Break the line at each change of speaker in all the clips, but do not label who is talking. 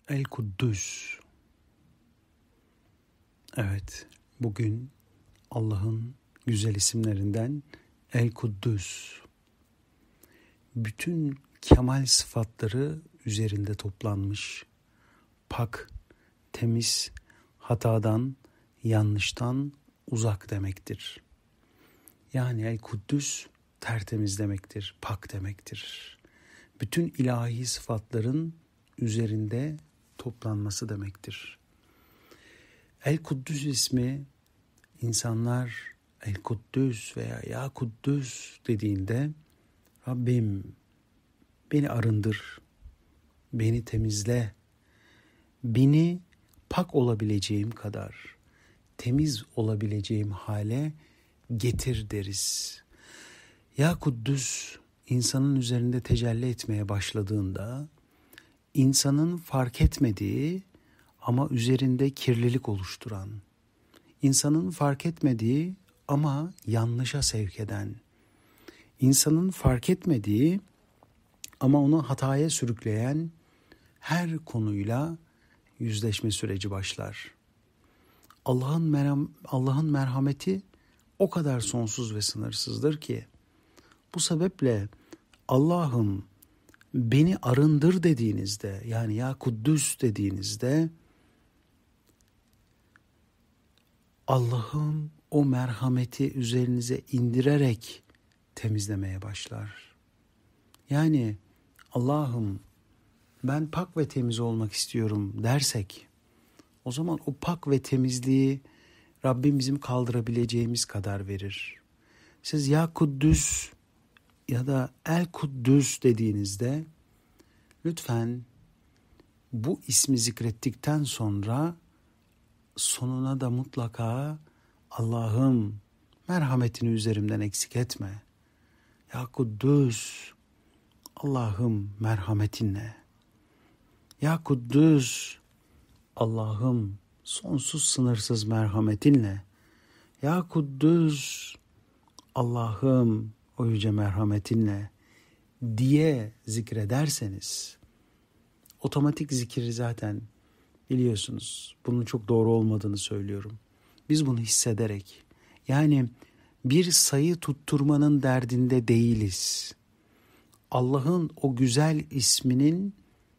El Kuddüs. Evet, bugün Allah'ın güzel isimlerinden El Kuddüs. Bütün kemal sıfatları üzerinde toplanmış. Pak, temiz, hatadan, yanlıştan uzak demektir. Yani El Kuddüs tertemiz demektir, pak demektir. Bütün ilahi sıfatların üzerinde toplanması demektir. El Kuddüs ismi insanlar El Kuddüs veya Ya Kuddüs dediğinde Rabbim beni arındır, beni temizle, beni pak olabileceğim kadar, temiz olabileceğim hale getir deriz. Ya Kuddüs insanın üzerinde tecelli etmeye başladığında insanın fark etmediği ama üzerinde kirlilik oluşturan, insanın fark etmediği ama yanlışa sevk eden, insanın fark etmediği ama onu hataya sürükleyen her konuyla yüzleşme süreci başlar. Allah'ın merhameti o kadar sonsuz ve sınırsızdır ki bu sebeple Allah'ım beni arındır dediğinizde, yani Ya Kuddüs dediğinizde Allah'ım o merhameti üzerinize indirerek temizlemeye başlar. Yani Allah'ım ben pak ve temiz olmak istiyorum dersek, o zaman o pak ve temizliği Rabbim bizim kaldırabileceğimiz kadar verir. Siz Ya Kuddüs ya da El Kuddüs dediğinizde lütfen bu ismi zikrettikten sonra sonuna da mutlaka Allah'ım merhametini üzerimden eksik etme. Ya Kuddüs, Allah'ım merhametinle. Ya Kuddüs, Allah'ım sonsuz sınırsız merhametinle. Ya Kuddüs, Allah'ım o yüce merhametinle diye zikrederseniz, otomatik zikri zaten biliyorsunuz, bunun çok doğru olmadığını söylüyorum. Biz bunu hissederek, yani bir sayı tutturmanın derdinde değiliz. Allah'ın o güzel isminin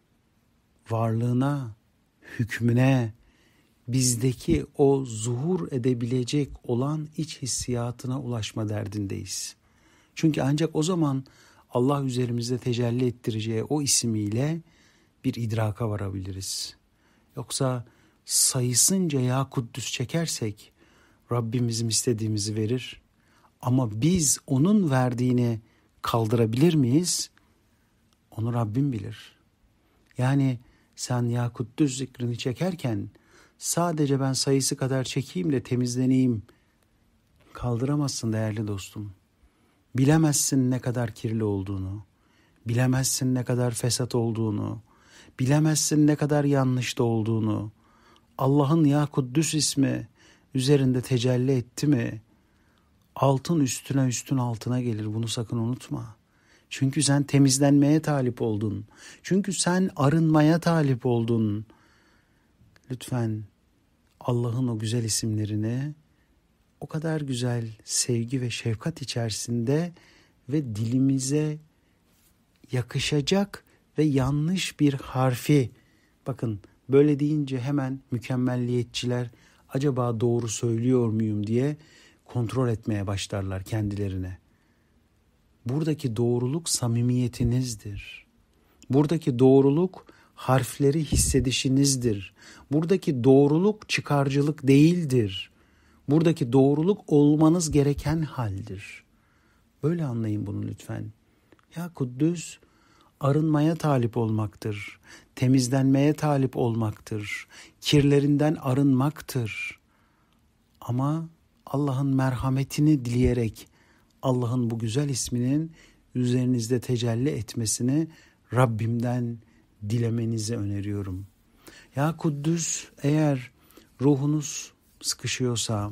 varlığına, hükmüne, bizdeki o zuhur edebilecek olan iç hissiyatına ulaşma derdindeyiz. Çünkü ancak o zaman Allah üzerimizde tecelli ettireceği o ismiyle bir idraka varabiliriz. Yoksa sayısınca Ya Kuddüs çekersek Rabbim bizim istediğimizi verir. Ama biz onun verdiğini kaldırabilir miyiz? Onu Rabbim bilir. Yani sen Ya Kuddüs zikrini çekerken sadece ben sayısı kadar çekeyim de temizleneyim kaldıramazsın değerli dostum. Bilemezsin ne kadar kirli olduğunu, bilemezsin ne kadar fesat olduğunu, bilemezsin ne kadar yanlışta olduğunu. Allah'ın Ya Kuddüs ismi üzerinde tecelli etti mi, altın üstüne üstün altına gelir, bunu sakın unutma. Çünkü sen temizlenmeye talip oldun. Çünkü sen arınmaya talip oldun. Lütfen Allah'ın o güzel isimlerini o kadar güzel sevgi ve şefkat içerisinde ve dilimize yakışacak ve yanlış bir harfi, bakın böyle deyince hemen mükemmelliyetçiler acaba doğru söylüyor muyum diye kontrol etmeye başlarlar kendilerine. Buradaki doğruluk samimiyetinizdir. Buradaki doğruluk harfleri hissedişinizdir. Buradaki doğruluk çıkarcılık değildir. Buradaki doğruluk olmanız gereken haldir. Böyle anlayın bunu lütfen. Ya Kuddüs arınmaya talip olmaktır. Temizlenmeye talip olmaktır. Kirlerinden arınmaktır. Ama Allah'ın merhametini dileyerek Allah'ın bu güzel isminin üzerinizde tecelli etmesini Rabbimden dilemenizi öneriyorum. Ya Kuddüs, eğer ruhunuz sıkışıyorsa,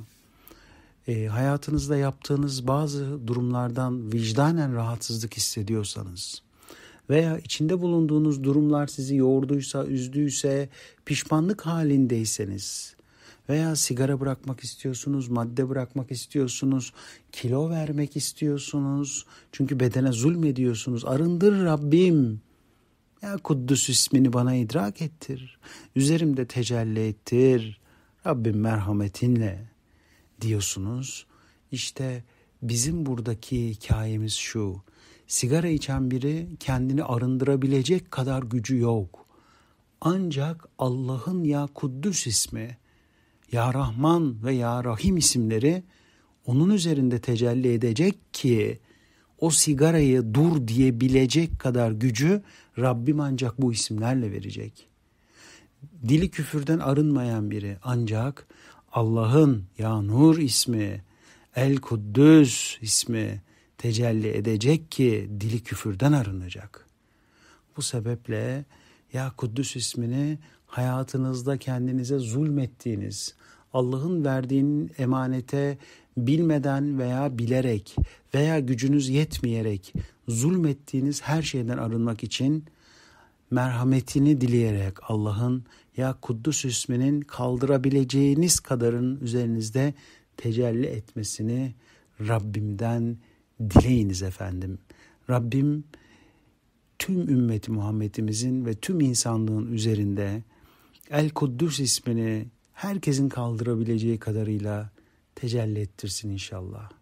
hayatınızda yaptığınız bazı durumlardan vicdanen rahatsızlık hissediyorsanız veya içinde bulunduğunuz durumlar sizi yorduysa, üzdüyse, pişmanlık halindeyseniz veya sigara bırakmak istiyorsunuz, madde bırakmak istiyorsunuz, kilo vermek istiyorsunuz, çünkü bedene zulmediyorsunuz. Arındır Rabbim. Ya Kuddüs ismini bana idrak ettir. Üzerimde tecelli ettir. Rabbim merhametinle diyorsunuz. İşte bizim buradaki hikayemiz şu. Sigara içen biri kendini arındırabilecek kadar gücü yok. Ancak Allah'ın Ya Kuddüs ismi, Ya Rahman ve Ya Rahim isimleri onun üzerinde tecelli edecek ki o sigarayı dur diyebilecek kadar gücü Rabbim ancak bu isimlerle verecek. Dili küfürden arınmayan biri ancak Allah'ın Ya Nur ismi, El Kuddüs ismi tecelli edecek ki dili küfürden arınacak. Bu sebeple Ya Kuddüs ismini hayatınızda kendinize zulmettiğiniz, Allah'ın verdiğinin emanete bilmeden veya bilerek veya gücünüz yetmeyerek zulmettiğiniz her şeyden arınmak için merhametini dileyerek Allah'ın Ya Kuddüs isminin kaldırabileceğiniz kadarın üzerinizde tecelli etmesini Rabbimden dileyiniz efendim. Rabbim tüm ümmeti Muhammed'imizin ve tüm insanlığın üzerinde El Kuddüs ismini herkesin kaldırabileceği kadarıyla tecelli ettirsin inşallah.